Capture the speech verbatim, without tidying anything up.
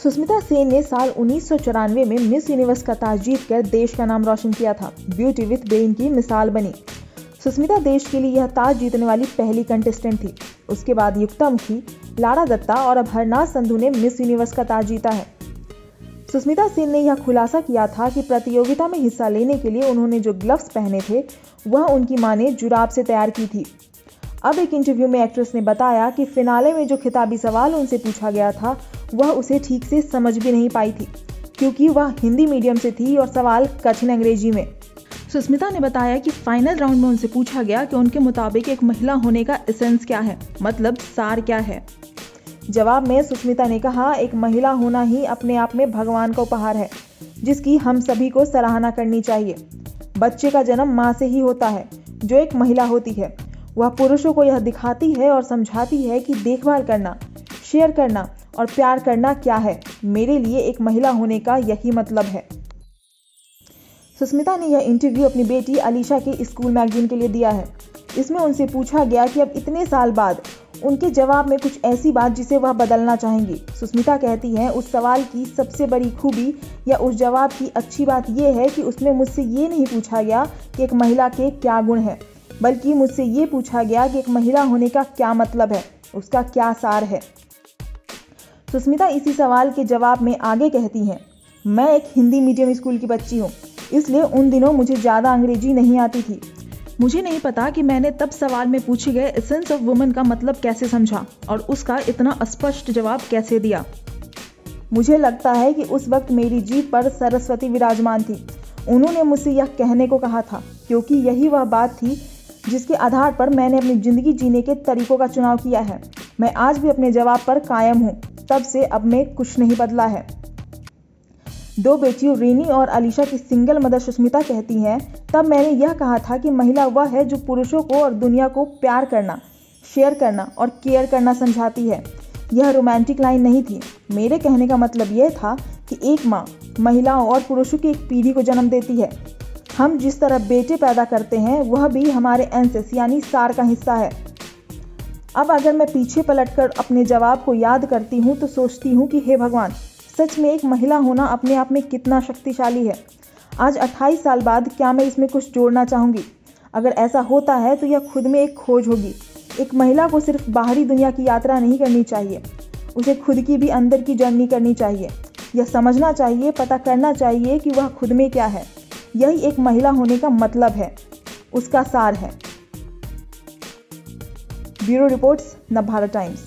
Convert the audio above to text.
सुष्मिता सेन ने साल उन्नीस सौ चौरानवे में मिस यूनिवर्स का ताज जीतकर देश का नाम रोशन किया था। ब्यूटी विथ ब्रेन की मिसाल बनी। सुष्मिता देश के लिए यह ताज जीतने वाली पहली कंटेस्टेंट थी। उसके बाद युक्तामुखी, लारा दत्ता और अब हरनाथ संधू ने मिस यूनिवर्स का ताज जीता है। सुष्मिता सेन ने यह खुलासा किया था कि प्रतियोगिता में हिस्सा लेने के लिए उन्होंने जो ग्लव्स पहने थे वह उनकी मां ने जुराब से तैयार की थी। अब एक इंटरव्यू में एक्ट्रेस ने बताया कि फिनाले में जो खिताबी सवाल उनसे पूछा गया था वह उसे ठीक से समझ भी नहीं पाई थी, क्योंकि वह हिंदी मीडियम से थी और सवाल कठिन अंग्रेजी में। सुष्मिता ने बताया कि फाइनल राउंड में उनसे पूछा गया कि उनके मुताबिक एक महिला होने का एसेंस क्या है, मतलब सार क्या है। जवाब में सुष्मिता ने कहा, एक महिला होना ही अपने आप में भगवान का उपहार है, जिसकी हम सभी को सराहना करनी चाहिए। बच्चे का जन्म माँ से ही होता है, जो एक महिला होती है। वह पुरुषों को यह दिखाती है और समझाती है कि देखभाल करना, शेयर करना और प्यार करना क्या है। मेरे लिए एक महिला होने का यही मतलब है। सुष्मिता ने यह इंटरव्यू अपनी बेटी अलीशा के स्कूल मैगजीन के लिए दिया है। इसमें उनसे पूछा गया कि अब इतने साल बाद उनके जवाब में कुछ ऐसी बात जिसे वह बदलना चाहेंगी। सुष्मिता कहती हैं, उस सवाल की सबसे बड़ी खूबी या उस जवाब की अच्छी बात यह है कि उसमें मुझसे ये नहीं पूछा गया कि एक महिला के क्या गुण हैं, बल्कि मुझसे ये पूछा गया कि एक महिला होने का क्या मतलब है, उसका क्या सार है। सुष्मिता इसी सवाल के जवाब में आगे कहती हैं, मैं एक हिंदी मीडियम स्कूल की बच्ची हूँ, इसलिए उन दिनों मुझे ज़्यादा अंग्रेजी नहीं आती थी। मुझे नहीं पता कि मैंने तब सवाल में पूछे गए एसेंस ऑफ वुमन का मतलब कैसे समझा और उसका इतना स्पष्ट जवाब कैसे दिया। मुझे लगता है कि उस वक्त मेरी जीभ पर सरस्वती विराजमान थी। उन्होंने मुझसे यह कहने को कहा था, क्योंकि यही वह बात थी जिसके आधार पर मैंने अपनी ज़िंदगी जीने के तरीकों का चुनाव किया है। मैं आज भी अपने जवाब पर कायम हूँ। तब से अब में कुछ नहीं बदला है। दो बेटियों रीनी और अलीशा की सिंगल मदर सुष्मिता कहती हैं, तब मैंने यह कहा था कि महिला वह है जो पुरुषों को और दुनिया को प्यार करना, शेयर करना और केयर करना समझाती है। यह रोमांटिक लाइन नहीं थी। मेरे कहने का मतलब यह था कि एक माँ महिलाओं और पुरुषों की एक पीढ़ी को जन्म देती है। हम जिस तरह बेटे पैदा करते हैं वह भी हमारे एंसेस यानी सार का हिस्सा है। अब अगर मैं पीछे पलटकर अपने जवाब को याद करती हूँ तो सोचती हूँ कि हे भगवान, सच में एक महिला होना अपने आप में कितना शक्तिशाली है। आज अट्ठाईस साल बाद क्या मैं इसमें कुछ जोड़ना चाहूँगी? अगर ऐसा होता है तो यह खुद में एक खोज होगी। एक महिला को सिर्फ बाहरी दुनिया की यात्रा नहीं करनी चाहिए, उसे खुद की भी अंदर की जर्नी करनी चाहिए। यह समझना चाहिए, पता करना चाहिए कि वह खुद में क्या है। यही एक महिला होने का मतलब है, उसका सार है। Bureau reports, Navbharat times.